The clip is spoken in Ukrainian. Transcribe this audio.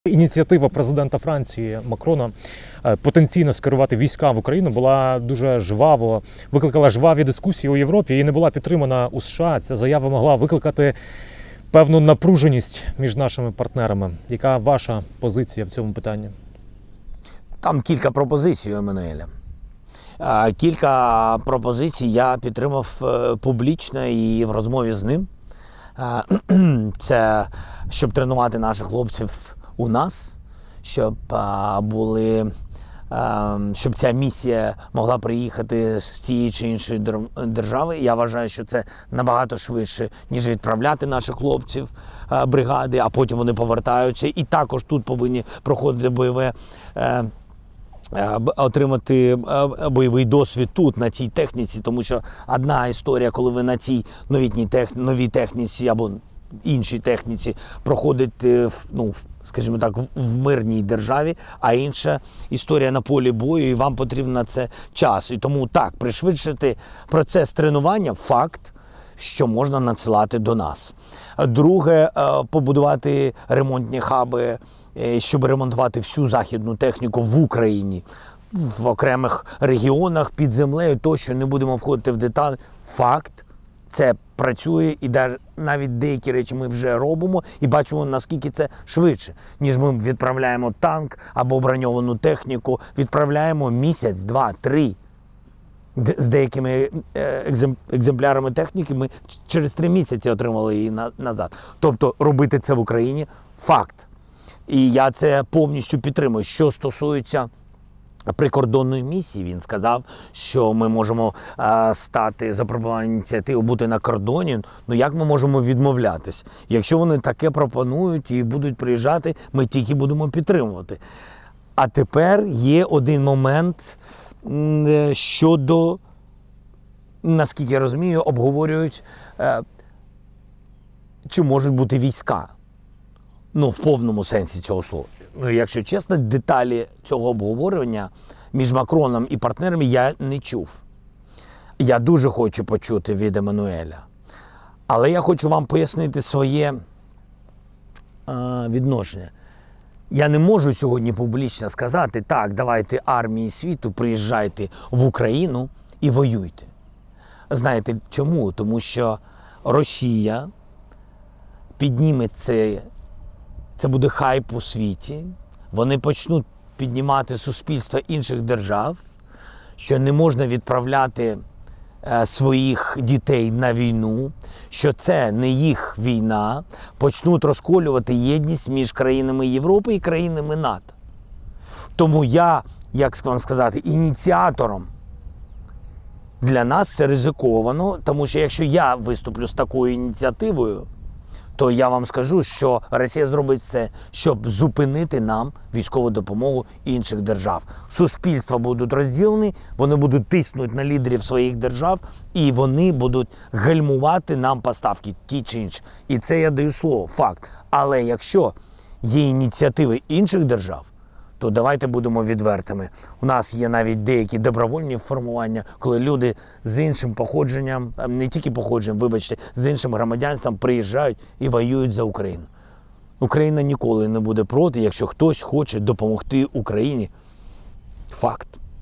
Ініціатива президента Франції Макрона потенційно скерувати війська в Україну була дуже жваво, викликала жваві дискусії у Європі і не була підтримана у США. Ця заява могла викликати певну напруженість між нашими партнерами. Яка ваша позиція в цьому питанні? Там кілька пропозицій у Еммануеля. Кілька пропозицій я підтримав публічно і в розмові з ним. Це щоб тренувати наших хлопців у нас, щоб щоб ця місія могла приїхати з цієї чи іншої держави. Я вважаю, що це набагато швидше, ніж відправляти наших хлопців бригади, а потім вони повертаються. І також тут повинні проходити отримати бойовий досвід тут, на цій техніці, тому що одна історія, коли ви на цій новій техніці або іншій техніці проходите, скажімо так, в мирній державі, а інша історія на полі бою, і вам потрібен на це час. І тому так, пришвидшити процес тренування – факт, що можна надсилати до нас. Друге, побудувати ремонтні хаби, щоб ремонтувати всю західну техніку в Україні, в окремих регіонах, під землею, тощо, не будемо входити в деталі. Факт, це працює, і навіть деякі речі ми вже робимо і бачимо, наскільки це швидше, ніж ми відправляємо танк або броньовану техніку, відправляємо місяць, два, три. З деякими екземплярами техніки ми через 3 місяці отримали її назад. Тобто робити це в Україні – факт. І я це повністю підтримую. Що стосується прикордонної місії, він сказав, що ми можемо запропонувати ініціативу бути на кордоні. Ну як ми можемо відмовлятись? Якщо вони таке пропонують і будуть приїжджати, ми тільки будемо підтримувати. А тепер є один момент щодо, наскільки я розумію, обговорюють, чи можуть бути війська. В повному сенсі цього слова. Якщо чесно, деталі цього обговорення між Макроном і партнерами я не чув. Я дуже хочу почути від Еммануеля. Але я хочу вам пояснити своє відношення. Я не можу сьогодні публічно сказати, так, давайте армії світу, приїжджайте в Україну і воюйте. Знаєте чому? Тому що Росія підніме це буде хайп у світі, вони почнуть піднімати суспільства інших держав, що не можна відправляти своїх дітей на війну, що це не їх війна, почнуть розколювати єдність між країнами Європи і країнами НАТО. Тому я, як вам сказати, ініціатором. Для нас це ризиковано, тому що якщо я виступлю з такою ініціативою, то я вам скажу, що Росія зробить все, щоб зупинити нам військову допомогу інших держав. Суспільства будуть розділені, вони будуть тиснути на лідерів своїх держав, і вони будуть гальмувати нам поставки, ті чи інші. І це я даю слово, факт. Але якщо є ініціативи інших держав, то давайте будемо відвертими. У нас є навіть деякі добровольні формування, коли люди з іншим походженням, не тільки походженням, вибачте, з іншим громадянством приїжджають і воюють за Україну. Україна ніколи не буде проти, якщо хтось хоче допомогти Україні. Факт.